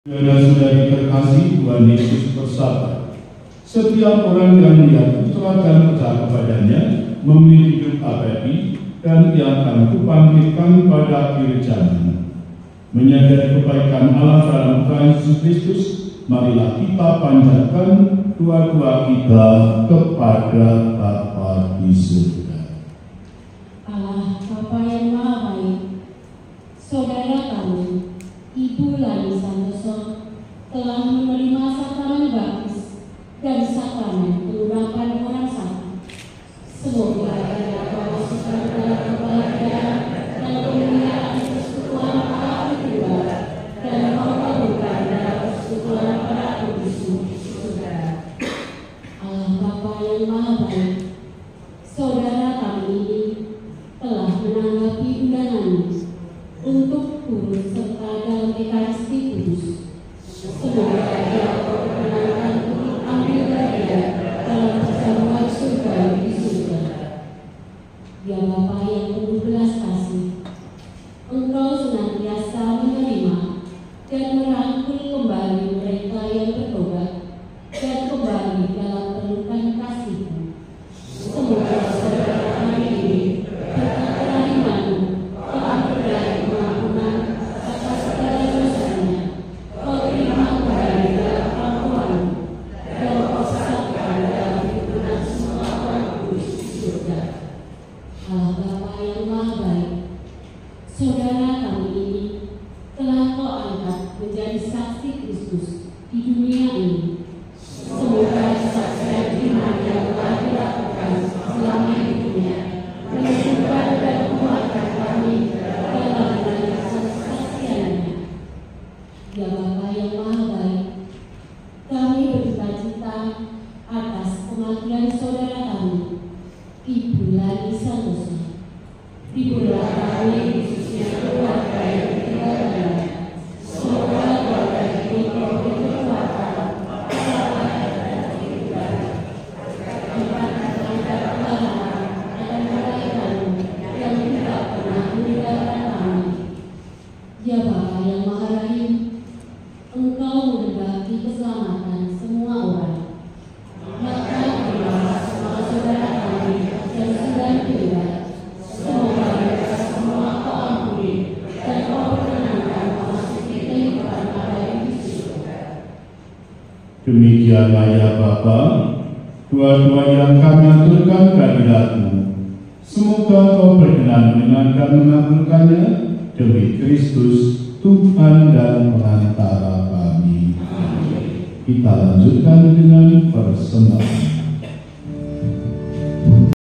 Saudara-saudari terkasih, Tuhan Yesus bersabda, setiap orang yang melihat Putra dan percaya kepadanya memiliki hidup abadi, dan yang akan kubangkitkan pada akhir zaman. Menyadari kebaikan Allah dalam Tuhan Yesus Kristus, marilah kita panjatkan doa-doa kita kepada Bapa di surga. Allah Bapa yang Maha Baik, saudara kami, Ibu Lani Santoso telah menerima sakramen baptis dan sakramen pengurangan orang sakit. Semoga ia dimasukkan dalam kebahagiaan dan kemuliaan persekutuan Allah kedua dan memperlukan dalam persekutuan para kudus saudara. Allah Bapa yang Maha Baik, saudara kami ini telah menanggapi undangannya untuk turut serta dalam Ekaristi Kudus. Semoga ia berkenan untuk ambil bagian dalam perjamuan surga di surga. Ya Bapa yang penuh belas kasih, Engkau senantiasa menerima dan merangkul kembali mereka yang bertobat dan kembali dalam pelukan kasih-Mu. Semoga saudara kami ini berkat kerahiman-Mu telah berdaya pengampunan atas segala dosanya, Kau terima kembali dalam ampunan-Mu dan Kau sesatkan dalam himpunan semua orang kudus di surga. Allah Bapa yang Maha Baik, saudara kami ini telah Kau angkat menjadi saksi Kristus di dunia ini. Semoga kesaksian iman yang telah dilakukan selama hidupnya menyembuhkan dan menguatkan kami dalam menjalankan kesaksiannya. Ya Bapa yang Maha Baik, kami berduka-cita atas kematian saudara kami, Ibu Lani Santoso. Hiburlah kami khususnya keluarga yang ditinggalkannya. Semoga keluarga ini diberi kekuatan, kesabaran dan kehidupan. Tempatkan terhadap Tuhan dan malaikat-Mu yang tidak pernah meninggalkan kami. Ya Bapa yang Maha Rahim, Engkau menghendaki keselamatan semua orang. Maka berilah semua saudara kami yang sudah meninggal. Semoga mereka semua Kau ampuni dan Kau perkenankan memasuki kehidupan abadi di surga. Demikianlah ya Bapa, doa-doa yang kami aturkan kehadirat-Mu. Semoga Kau berkenan dengan dan mengabulkannya demi Kristus, Tuhan dan Perantara kami. Kita lanjutkan dengan